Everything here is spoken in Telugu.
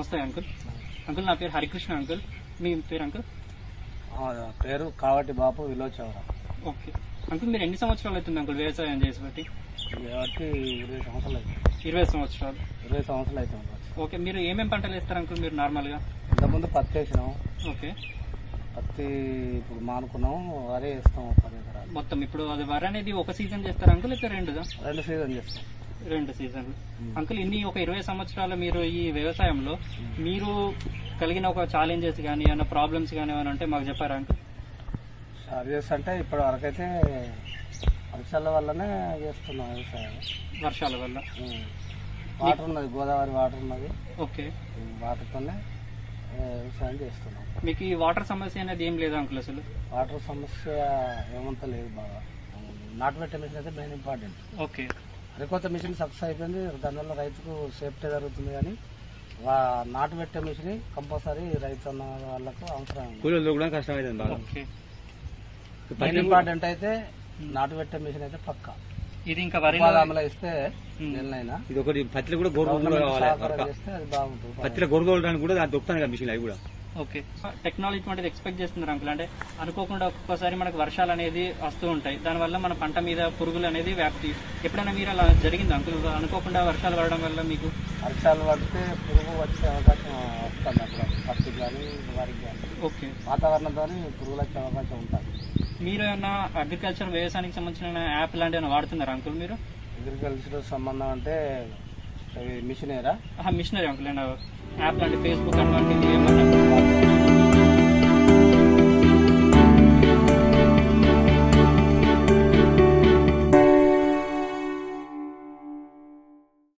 నమస్తే అంకుల్. అంకుల్ నా పేరు హరికృష్ణ అంకుల్. మీ పేరు అంకుల్? పేరు కావటి బాపు విలోచవరం. ఓకే అంకుల్, మీరు ఎన్ని సంవత్సరాలు అవుతుంది అంకుల్ వ్యవసాయం చేసి బట్టి? 20 సంవత్సరాలు అవుతుంది. 20 సంవత్సరాలు. 20 సంవత్సరాలు అవుతుంది. ఓకే, మీరు ఏమేమి పంటలు వేస్తారు అంకుల్ మీరు నార్మల్ గా? ఇంతకుముందు పత్తి వేసినాం. ఓకే, పత్తి ఇప్పుడు మానుకున్నాం. వరి వేస్తాం 10 ఎకరాలు. మొత్తం ఇప్పుడు అది వరి అనేది ఒక సీజన్ చేస్తారు అంకుల్, లేకపోతే 2 సీజన్ చేస్తాం. 2 సీజన్లు. అంకుల్, ఇన్ని ఒక 20 సంవత్సరాలు మీరు ఈ వ్యవసాయంలో మీరు కలిగిన ఒక ఛాలెంజెస్ కానీ ఏమైనా ప్రాబ్లమ్స్ కానీ ఏమైనా ఉంటే మాకు చెప్పారా అంకుల్? ఛార్జెస్ అంటే ఇప్పటి వరకైతే వర్షాల వల్లనే చేస్తున్నాం వ్యవసాయం. వర్షాల వల్ల వాటర్ ఉన్నది, గోదావరి వాటర్ ఉన్నది. ఓకే, వాటర్తోనే వ్యవసాయం చేస్తున్నాం. మీకు ఈ వాటర్ సమస్య అనేది ఏం లేదా అంకుల్? అసలు వాటర్ సమస్య ఏమంత లేదు. బాగా నాటు పెట్టే మిషన్ అయితే మెయిన్ ఇంపార్టెంట్. ఓకే, అరికొత్త మిషన్ సక్సెస్ అయిపోయింది. దానివల్ల రైతుకు సేఫ్టీ జరుగుతుంది. కానీ నాటు పెట్టే మిషన్ కంపల్సరీ రైతు అన్న వాళ్ళకు అవసరం. కూడా కష్టమైంది. ఓకే, మెయిన్ ఇంపార్టెంట్ అయితే నాటు పెట్టే మిషన్ అయితే పక్కా. ఇది ఇంకా వరి అమలు ఇస్తే నెలనైనా ఇది ఒకటి పత్తిలో కూడా గొర్రెలు చేస్తే అది బాగుంటుంది. పత్తిలో గొర్రెలు కూడా దాన్ని దొక్కుతాను కదా మిషన్ అవి కూడా. ఓకే, టెక్నాలజీ వంటిది ఎక్స్పెక్ట్ చేస్తున్నారు అంకుల్? అంటే అనుకోకుండా ఒక్కొక్కసారి మనకు వర్షాలు అనేది వస్తూ ఉంటాయి, దానివల్ల మన పంట మీద పురుగులు అనేది వ్యాప్తి. ఎప్పుడైనా మీరు అలా జరిగింది అంకుల్? అనుకోకుండా వర్షాలు పడడం వల్ల మీకు వర్షాలు పడితే పురుగు వచ్చే అవకాశం వస్తుంది. అప్పుడు పత్తికి కానీ వరికి కానీ. ఓకే, వాతావరణంతో పురుగులు వచ్చే అవకాశం ఉంటుంది. మీరు ఏమన్నా అగ్రికల్చర్ వ్యవసాయానికి సంబంధించిన యాప్ లాంటి ఏమైనా వాడుతున్నారా అంకుల్ మీరు? అగ్రికల్చర్ సంబంధం అంటే మిషనేరా? మిషనరీ అంకుల్, యాప్ లాంటి ఫేస్బుక్ అటువంటిది ఏమన్నా